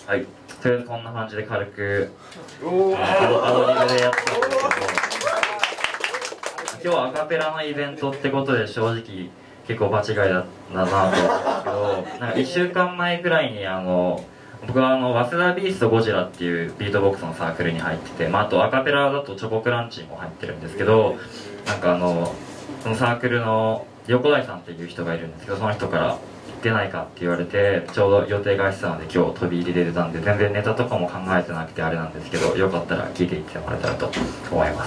はい、とりあえずこんな感じで軽くアドリブでやってたんですけど、今日はアカペラのイベントってことで正直結構場違いだなと思うんですけど、なんか1週間前くらいに僕は早稲田ビーストゴジラっていうビートボックスのサークルに入ってて、あとアカペラだとチョコクランチも入ってるんですけど、なんかそのサークルの横台さんっていう人がいるんですけど、その人から出ないかって言われて、ちょうど予定が空いてたので今日飛び入りで出たんで、全然ネタとかも考えてなくてあれなんですけど、よかったら聞いていってもらえたらと思います。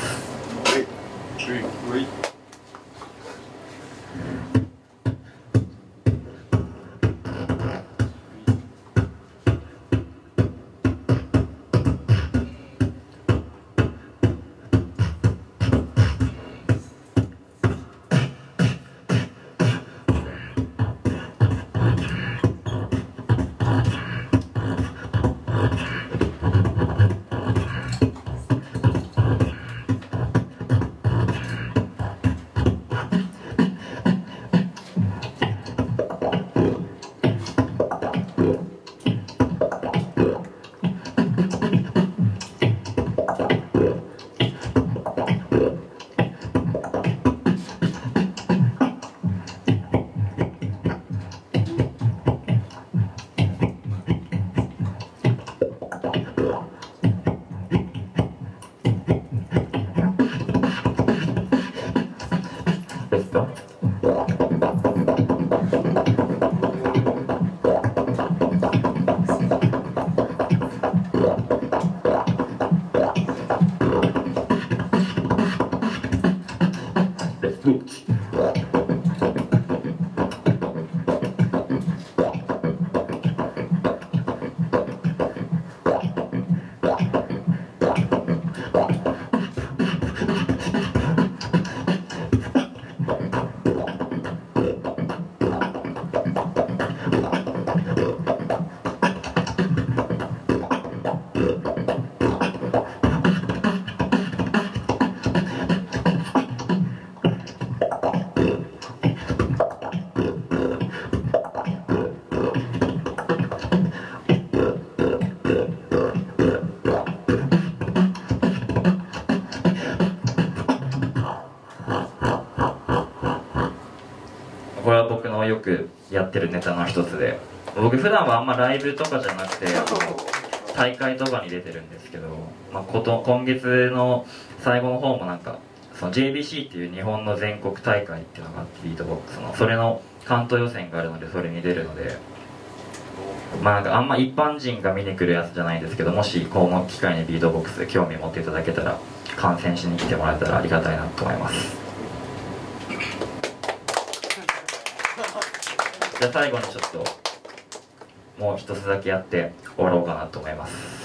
これは僕のよくやってるネタの一つで、僕普段はあんまライブとかじゃなくて大会とかに出てるんですけど、今月の最後の方もなんかその JBC っていう日本の全国大会っていうのがあって、ビートボックスのそれの関東予選があるのでそれに出るので、なんかあんま一般人が見に来るやつじゃないですけど、もしこの機会にビートボックスで興味持っていただけたら観戦しに来てもらえたらありがたいなと思います。じゃあ最後にちょっともう一つだけやって終わろうかなと思います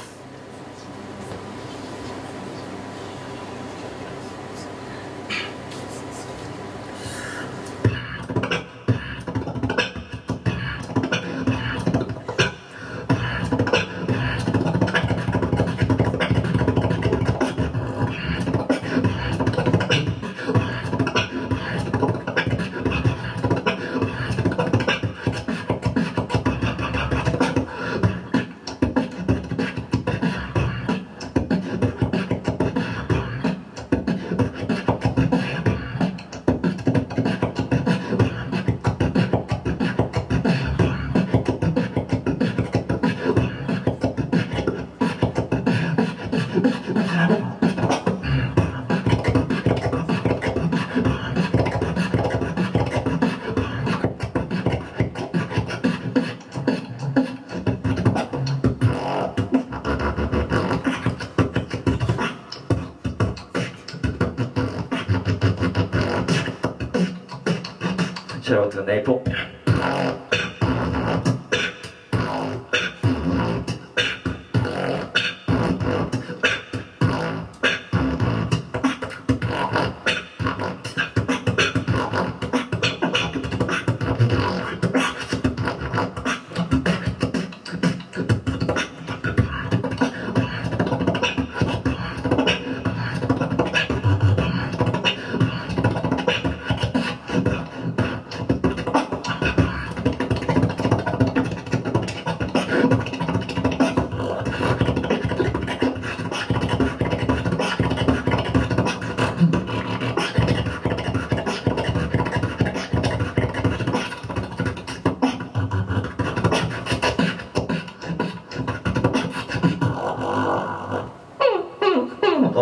。Shout out to Naples.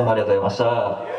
どうもありがとうございました。